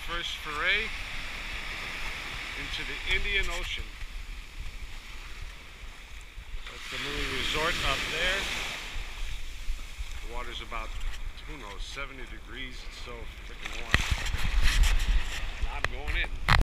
first foray into the Indian Ocean. That's the little resort up there. The water's about, who knows, 70 degrees. It's so freaking warm. And I'm going in.